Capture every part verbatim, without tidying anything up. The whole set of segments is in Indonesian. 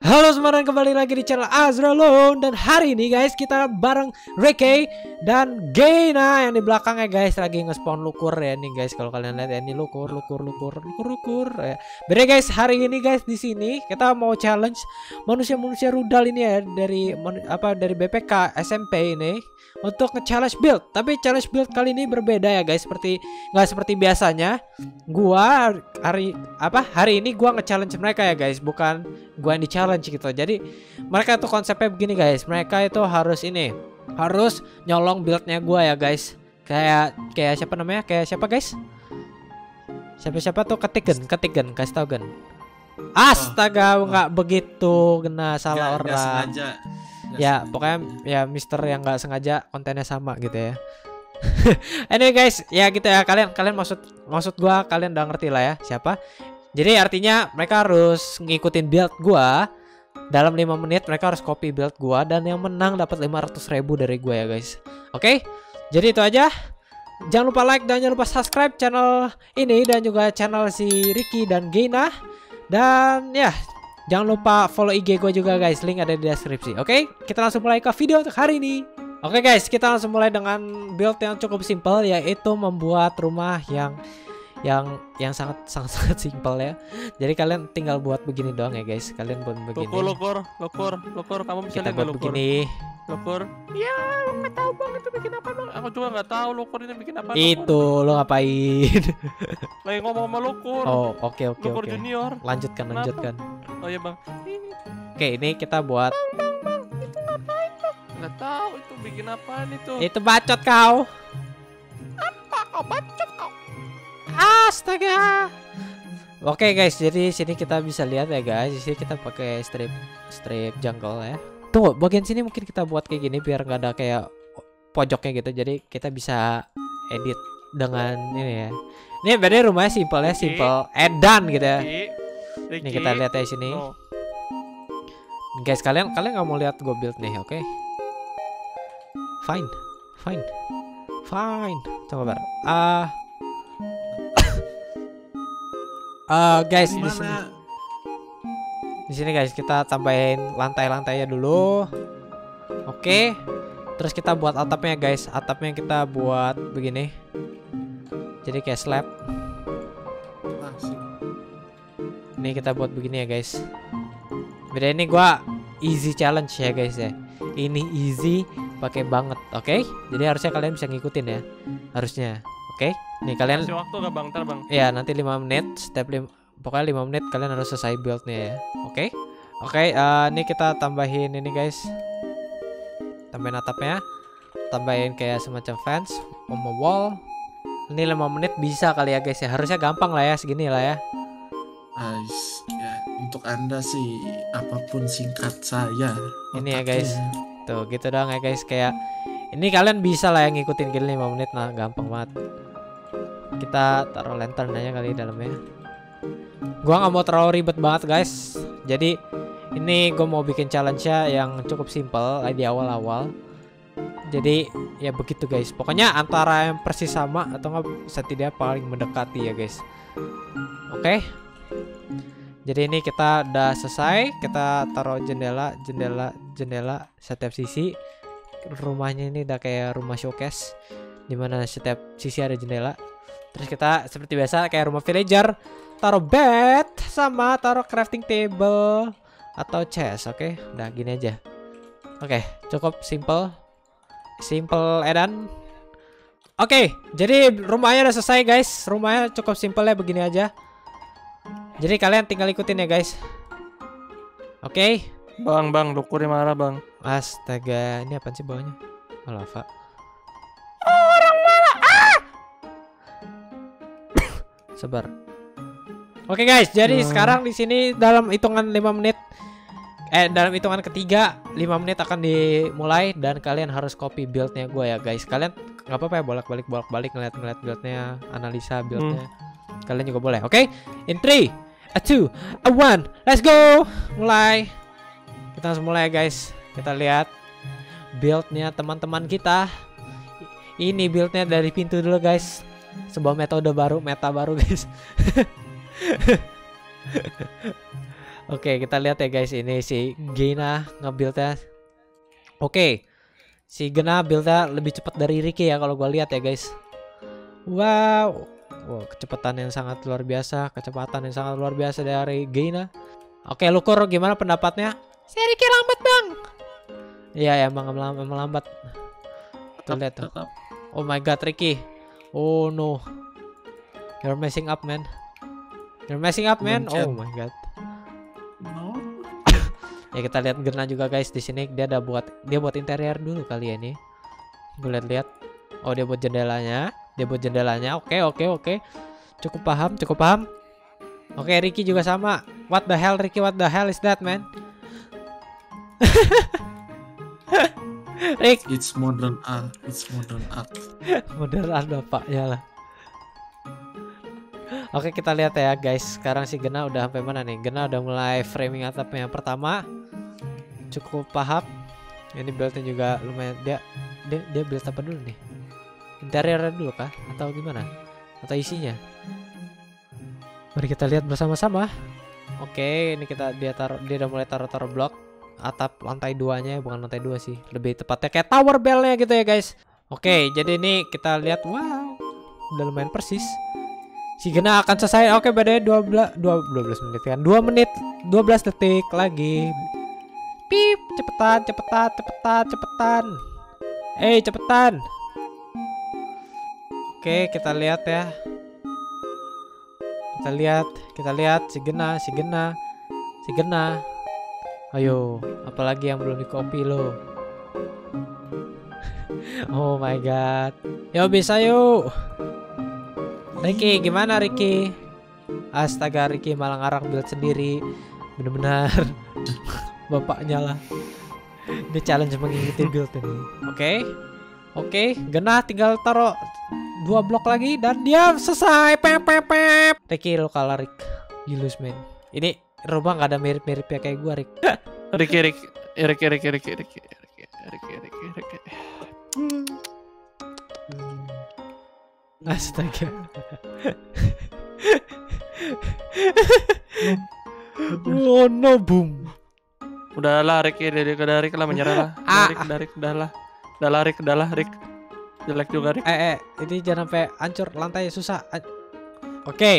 Halo semuanya, kembali lagi di channel Azralon. Dan hari ini guys, kita bareng Reke dan Gena yang di belakangnya guys lagi nge-spawn lukur ya nih guys. Kalau kalian lihat ya, ini lukur lukur lukur lukur lukur ya. Beda guys, hari ini guys di sini kita mau challenge manusia-manusia rudal ini ya, dari apa dari B P K S M P ini untuk nge-challenge build. Tapi challenge build kali ini berbeda ya guys, seperti nggak seperti biasanya. Gua hari apa hari ini gua nge-challenge mereka ya guys, bukan gua yang di-challenge gitu. Jadi mereka tuh konsepnya begini guys, mereka itu harus ini harus nyolong buildnya gua ya guys. Kayak kayak siapa namanya? Kayak siapa guys? Siapa-siapa tuh ketigen, ketigen, kasih tau Gen. Astaga, oh, nggak oh. begitu, kena salah gak, orang. gak sengaja. Gak ya sengaja. pokoknya ya Mister yang nggak sengaja kontennya sama gitu ya. Anyway guys, ya gitu ya, kalian kalian maksud maksud gua kalian udah ngerti lah ya siapa. Jadi artinya mereka harus ngikutin build gua. Dalam lima menit mereka harus copy build gua, dan yang menang dapat lima ratus ribu dari gua ya guys. Oke? Okay? Jadi itu aja. Jangan lupa like dan jangan lupa subscribe channel ini dan juga channel si Ricky dan Gena. Dan ya, jangan lupa follow I G gue juga guys, link ada di deskripsi. Oke, okay? Kita langsung mulai ke video untuk hari ini. Oke okay guys, kita langsung mulai dengan build yang cukup simpel, yaitu membuat rumah yang yang yang sangat sangat sangat simpel ya. Jadi kalian tinggal buat begini doang ya guys. Kalian buat begini. Lukur, lukur, lukur, lukur. Kamu bisa Kita lihat buat lukur. begini. Lukur. Ya, nggak tahu bang itu bikin apa bang. Aku juga nggak tahu lukur ini bikin apa. Itu lukur. Lo ngapain? Lagi ngomong sama lukur. Oh oke okay, oke okay, lukur oke. Okay. junior. Lanjutkan Kenapa? lanjutkan. Oh iya bang. Oke okay, ini kita buat. Bang bang bang. Itu ngapain bang? Nggak tahu itu bikin apaan itu. Itu bacot kau. Apa kau bacot kau? Astaga. Oke okay guys, jadi sini kita bisa lihat ya guys. Di sini kita pakai strip strip jungle ya. Tunggu, bagian sini mungkin kita buat kayak gini biar nggak ada kayak pojoknya gitu. Jadi kita bisa edit dengan ini ya. Ini berarti rumahnya simple ya, simple edan gitu ya. Ini kita lihat ya sini. Oh. Guys, kalian kalian nggak mau lihat gue build nih, oke? Okay? Fine, fine, fine. Coba bar. Ah. Uh, guys, di sini, di sini guys kita tambahin lantai-lantainya dulu. Oke, okay. Terus kita buat atapnya guys. Atapnya kita buat begini. Jadi kayak slab. Ini kita buat begini ya guys. Beda ini gua easy challenge ya guys ya. Ini easy, pakai banget, oke? Okay? Jadi harusnya kalian bisa ngikutin ya. Harusnya. Oke, okay? Nih kalian. Kasih waktu gak bang, ntar bang? Ya nanti lima menit, step lima, pokoknya lima menit kalian harus selesai buildnya ya. Oke, okay? Oke, okay, uh, ini kita tambahin ini guys, tambahin atapnya, tambahin kayak semacam fence, sama wall. Ini lima menit bisa kali ya guys ya. Harusnya gampang lah ya, segini lah ya. Guys, ya untuk anda sih apapun singkat saya. Ini ya guys, tuh gitu doang ya guys. Kayak ini kalian bisa lah yang ngikutin gini lima menit, nah gampang banget. Kita taruh lantern aja kali di dalamnya. Gua nggak mau terlalu ribet banget guys. Jadi ini gue mau bikin challenge-nya yang cukup simple di awal-awal. Jadi ya begitu guys. Pokoknya antara yang persis sama atau nggak setidaknya paling mendekati ya guys. Oke. Okay? Jadi ini kita udah selesai. Kita taruh jendela, jendela, jendela setiap sisi. Rumahnya ini udah kayak rumah showcase, dimana setiap sisi ada jendela. Terus kita seperti biasa kayak rumah villager, taruh bed sama taruh crafting table atau chest. Oke, okay? Udah gini aja. Oke, okay, cukup simple, simple edan. Oke, okay, jadi rumahnya udah selesai guys. Rumahnya cukup simple ya, begini aja. Jadi kalian tinggal ikutin ya guys. Oke. Okay? Bang, bang, lukurnya marah bang. Astaga, ini apaan sih bawahnya? Oh, lava. Orang marah. Ah! Sabar. Oke okay guys, jadi hmm. sekarang di sini dalam hitungan lima menit, eh dalam hitungan ketiga lima menit akan dimulai dan kalian harus copy buildnya gue ya guys. Kalian nggak apa-apa ya bolak-balik bolak-balik ngeliat-ngeliat buildnya, analisa buildnya. Hmm. Kalian juga boleh. Oke, okay? In three, a two, a one, let's go. Mulai. Kita langsung mulai guys. Kita lihat buildnya teman-teman kita. Ini buildnya dari pintu dulu guys. Sebuah metode baru, meta baru guys. Oke, kita lihat ya guys, ini si Gina nge-build-nya. Oke. Si Gena build-nya lebih cepat dari Ricky ya kalau gua lihat ya guys. Wow. Wow, kecepatan yang sangat luar biasa, kecepatan yang sangat luar biasa dari Gina. Oke, Lukur gimana pendapatnya? Si Ricky lambat, Bang. Iya, emang emang lambat. Tuh lihat tuh. Oh my god, Ricky. Oh no. You're messing up, man. You're messing up, man. Oh my god. No. Ya kita lihat Gena juga guys di sini, dia ada buat dia buat interior dulu kali ya ini. Gue lihat-lihat. Oh, dia buat jendelanya, dia buat jendelanya. Oke, oke, oke. Cukup paham, cukup paham. Oke, Ricky juga sama. What the hell, Ricky? What the hell is that, man? Rick, It's modern art. It's modern art. modern bapaknya lah. Oke, kita lihat ya guys. Sekarang si Gena udah sampai mana nih? Gena udah mulai framing atapnya yang pertama. Cukup paham. Ini buildnya juga lumayan. Dia dia, dia build apa dulu nih? Interiornya dulu kah? Atau gimana? Atau isinya? Mari kita lihat bersama-sama. Oke, ini kita dia taruh, dia udah mulai taruh-taruh blok atap lantai duanya, bukan lantai dua sih. Lebih tepatnya kayak tower bellnya gitu ya guys. Oke, jadi ini kita lihat. Wow, udah lumayan persis. Si Gena akan selesai. Oke, bedanya dua belas dua belas menit kan. dua menit dua belas detik lagi. Pip, cepetan, cepetan, cepetan, cepetan. Eh, cepetan. Oke, kita lihat ya. Kita lihat, kita lihat si Gena, si Gena, si Gena. Ayo, apalagi yang belum di copy lo. Oh my god. Yo bisa yuk. Ricky, gimana Ricky? Astaga, Ricky malah ngarang build sendiri. Bener-bener bapaknya lah. Dia challenge mengikuti build ini. Oke, oke, Gena tinggal taruh dua blok lagi dan dia selesai. Pep pep pep. Ricky lo kalah Rick. You lose man. Ini rumah nggak ada mirip-miripnya kayak gua Rick. Ricky, Ricky, Ricky, Ricky, Ricky, Ricky, Ricky, Ricky, Ricky, Ricky. Astaga. Oh no, boom. Udah lah Ricky, udah Rick lah menyerah lah. Udah Rick, udah Rick, udah lah. Udah lah Rick, udah lah Rick. Jelek juga Rick. Eh, eh, ini jangan sampai hancur lantai susah. Oke. Okay.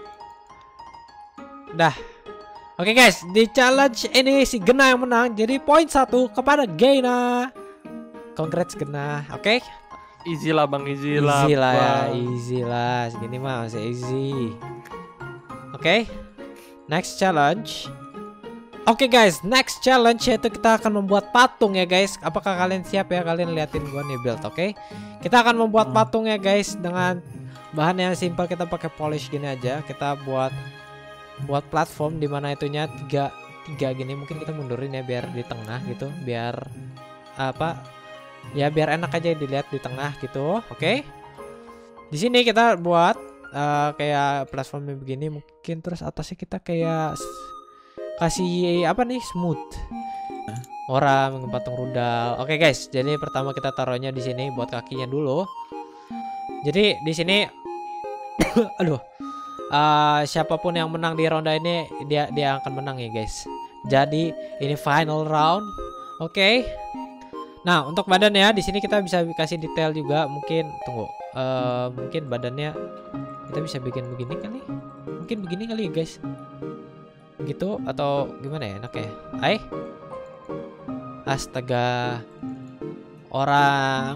Dah. Oke okay guys, di challenge ini si Gena yang menang. Jadi poin satu kepada Gena. Congrats Gena. Oke. Okay? Easy lah bang, easy, lah. Easy lah ya, easy lah. Segini mah masih easy. Oke. Okay. Next challenge. Oke okay guys, next challenge yaitu kita akan membuat patung ya guys. Apakah kalian siap ya? Kalian liatin gua nih build, oke? Okay? Kita akan membuat patung ya guys dengan bahan yang simpel. Kita pakai polish gini aja. Kita buat buat platform dimana itunya tiga tiga gini. Mungkin kita mundurin ya biar di tengah gitu, biar apa? Ya biar enak aja dilihat di tengah gitu. Oke. Okay? Di sini kita buat uh, kayak platformnya begini. Mungkin terus atasnya kita kayak kasih apa nih, smooth orang patung rudal. Oke okay guys, jadi pertama kita taruhnya di sini buat kakinya dulu. Jadi di sini aduh, uh, siapapun yang menang di ronde ini dia dia akan menang ya guys. Jadi ini final round. Oke. Okay. Nah untuk badannya di sini kita bisa kasih detail juga. Mungkin tunggu, uh, mungkin badannya kita bisa bikin begini kali. Mungkin begini kali ya guys. Gitu atau gimana ya enak ya? Hai. Astaga. Orang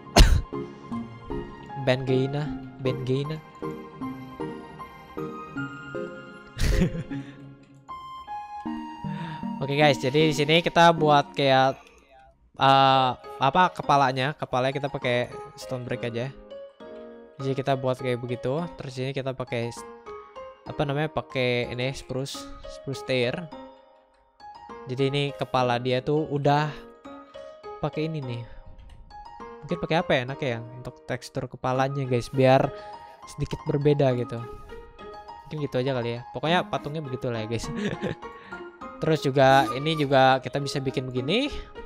Ben Gena, Ben Gena. Oke guys, jadi di sini kita buat kayak uh, apa kepalanya, kepalanya kita pakai stone brick aja. Jadi kita buat kayak begitu. Terus ini kita pakai apa namanya, pakai ini spruce spruce stair. Jadi ini kepala dia tuh udah pakai ini nih. Mungkin pakai apa ya enak ya untuk tekstur kepalanya guys, biar sedikit berbeda gitu. Mungkin gitu aja kali ya. Pokoknya patungnya begitu lah ya guys. Terus juga ini juga kita bisa bikin begini.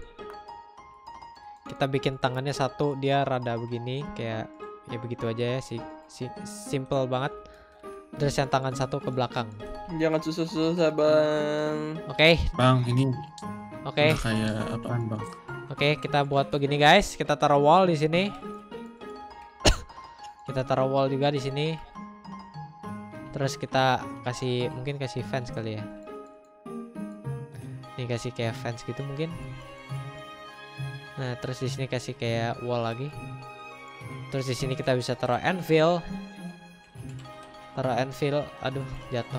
Kita bikin tangannya satu, dia rada begini kayak ya begitu aja ya, si, si simple banget. Terus yang tangan satu ke belakang. Jangan susah-susah bang. Oke, Bang, ini oke, udah kayak apaan bang? oke. Kita buat begini guys. Kita taruh wall di sini. Kita taruh wall juga di sini. Terus kita kasih mungkin kasih fence kali ya. Ini kasih kayak fence gitu mungkin. Nah, terus di sini kasih kayak wall lagi. Terus di sini kita bisa taruh anvil. Taruh anvil. Aduh, jatuh.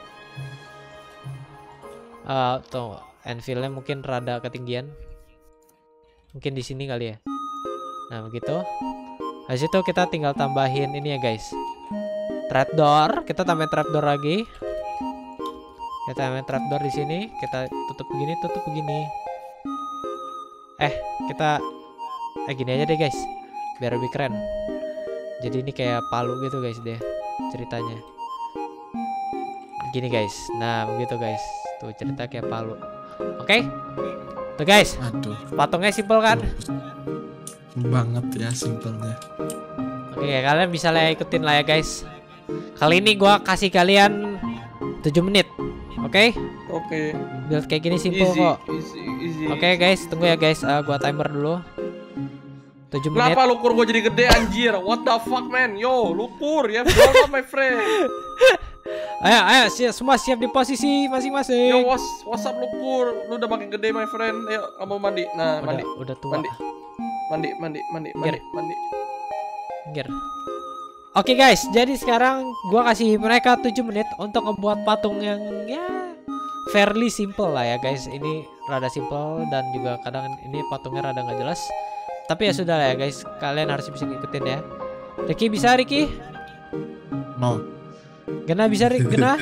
Uh, tuh, anvilnya mungkin rada ketinggian. Mungkin di sini kali ya. Nah, begitu. Habis itu kita tinggal tambahin ini ya, guys. Trapdoor, kita tambahin trapdoor lagi. Kita tambahin trapdoor di sini, kita tutup begini, tutup begini. Eh, kita eh gini aja deh, guys. Biar lebih keren. Jadi ini kayak palu gitu, guys, deh ceritanya. Gini, guys. Nah, begitu, guys. Tuh cerita kayak palu. Oke. Tuh, guys. Aduh, Patungnya simpel kan? banget ya simpelnya. Oke, kalian bisa lah ikutin lah ya, guys. Kali ini gua kasih kalian tujuh menit. Oke? Oke. Build kayak gini simpel Easy, kok. easy, easy. Oke, guys, tunggu ya, guys. Uh, gua timer dulu. tujuh menit. Kenapa lukur gua jadi gede anjir? What the fuck man? Yo, lukur ya, blow up my friend. Ayo, ayo, siap, semua siap di posisi masing-masing. Yo, what's, what's up lukur? Lu udah makin gede my friend. Ayo, kamu mandi. Nah, Udah, mandi. udah tua. Mandi. Mandi, mandi, mandi, mandi, mandi. Minggir. Oke, guys, jadi sekarang gua kasih mereka tujuh menit untuk membuat patung yang ya fairly simple lah ya, guys. Ini rada simple dan juga kadang ini patungnya rada nggak jelas. Tapi ya sudah lah ya, guys. Kalian harus bisa ngikutin ya. Ricky bisa, Ricky? Mau. Gena bisa, Rick? Gena?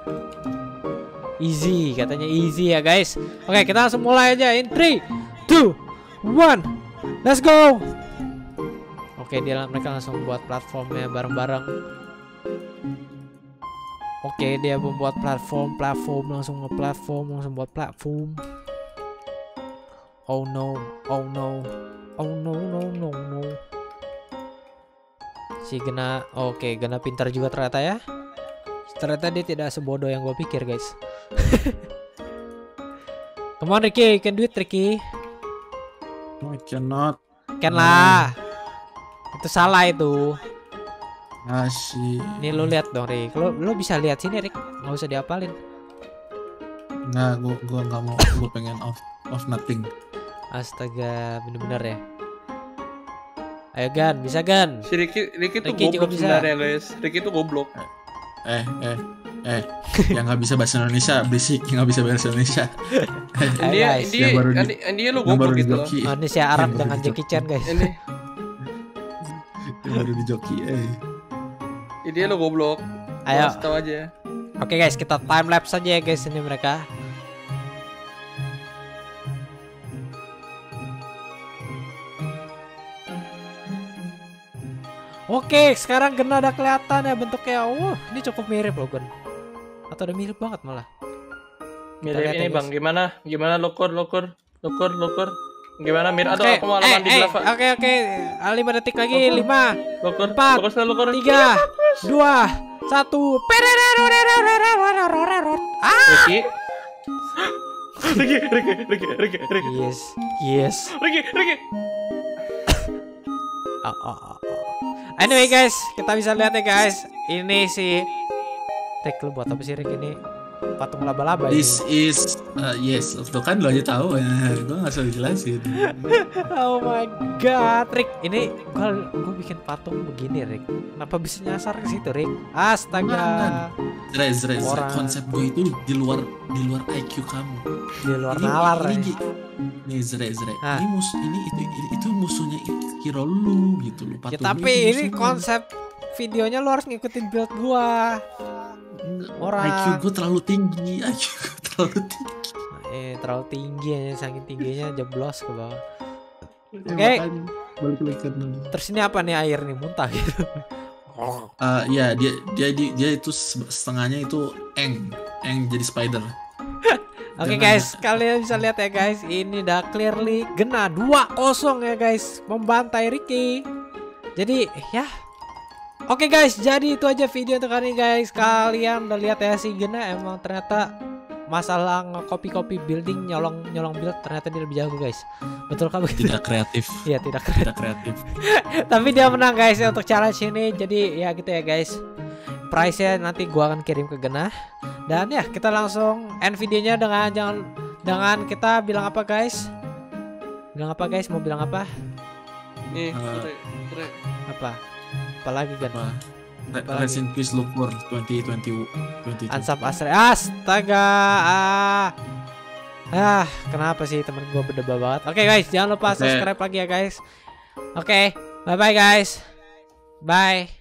Easy, katanya easy ya, guys. Oke, kita langsung mulai aja in three, two, one. Let's go. Oke, dia mereka langsung buat platformnya bareng-bareng. Oke, dia membuat platform, platform langsung nge-platform, langsung buat platform. Oh no, oh no, oh no, no, no, no. Si Gena, oke, Gena pintar juga ternyata ya. Ternyata dia tidak sebodoh yang gue pikir, guys. Come on, Ricky, you can do it, Ricky. No, I cannot. Can lah. Itu salah itu. Ngasih. Nih lu lihat dong, Rick. Lu lu bisa lihat sini, Rick. Nggak usah diapalin. Nah, gua gua nggak mau. Gua pengen off off nothing. Astaga, bener-bener ya. Ayo Gan, bisa Gan. Si Ricky, Ricky tuh Ricky juga goblok bisa. sebenarnya guys. Ricky tuh goblok. Eh, eh, eh. Yang nggak bisa bahasa Indonesia berisik. Yang nggak bisa bahasa Indonesia. Eh, Ayo, Dia, guys. dia, Yang baru di- dia, dia lu yang baru goblok di gitu loh. joki. Manusia Arab Yang dengan baru di Jackie Chan, guys. Ini, Yang baru di joki. Eh. ini dia lu goblok. Ayo. Kasih tahu aja. Oke guys, kita time lapse saja ya guys ini mereka. Oke, sekarang Gena ada kelihatan ya bentuknya. Wah, ini cukup mirip loh, Gen. Atau udah mirip banget malah. Mirip lihat ini ya, bang, guys. gimana? Gimana lukur, lukur, lukur, lukur. Gimana mirip? Aduh, Oke, aku mau eh, lawan di eh, lava. oke oke. Ah, lima detik lagi. Lukur. Lima, Lukur, empat, lukur, lukur. tiga, dua, satu. Ah, Ricky. Ricky, Ricky, Ricky, Ricky, Ricky. yes, yes. Ricky, Ricky. Oh, oh, oh, oh. Anyway guys, kita bisa lihat ya guys. Ini si Rick, lu buat apa sih Rick ini? Patung laba-laba ini. This is uh, yes, tuh kan lo aja tahu. Gue nggak usah dijelasin. Oh my god, Rick. Ini gua gua bikin patung begini, Rick. Kenapa bisa nyasar ke situ, Rick? Astaga. Zre, Zre, Zre. Orang. Konsep gue itu di luar di luar I Q kamu. Di luar Ini- nalar ini, ya. gi- Nih Zre, Zre. Ah. Ini mus ini itu itu musuhnya hero lu gitu lu. Ya, Patung tapi lu itu ini musuhnya. konsep videonya lu harus ngikutin build gua. orang. I Q gue terlalu tinggi, I Q gue terlalu tinggi. Eh, terlalu tinggi ya, saking tingginya jeblos ke bawah. Ya, Oke. makanya balik lagi ke nol. Terus ini apa nih, air nih muntah gitu. Uh, ya dia dia dia, dia itu se- setengahnya itu eng eng jadi spider. Oke Jangan guys, kalian bisa lihat ya guys, ini udah clearly Gena dua kosong ya guys, membantai Ricky. Jadi ya Oke guys, jadi itu aja video untuk hari ini guys. Kalian udah lihat ya si Gena emang ternyata masalah nge-copy-copy building, nyolong-nyolong build ternyata dia lebih jago guys. Betul kan begitu? Tidak kreatif. Iya, tidak kreatif. Tidak kreatif. Tapi dia menang guys ya untuk challenge ini. Jadi ya gitu ya guys. Price-nya nanti gua akan kirim ke Gena. Dan ya kita langsung end videonya dengan jangan dengan kita bilang apa guys? Bilang apa guys? Mau bilang apa? Nih, Uh, Tre, Tre. Apa? Apalagi kan? Apa? Re- Apalagi? Rest in peace Lumpur dua ribu dua puluh. Ansap Asre. Astaga. Ah. Ah, kenapa sih temen gua berdebah banget? Oke guys, jangan lupa Oke. subscribe lagi ya guys. Oke, bye bye guys. Bye.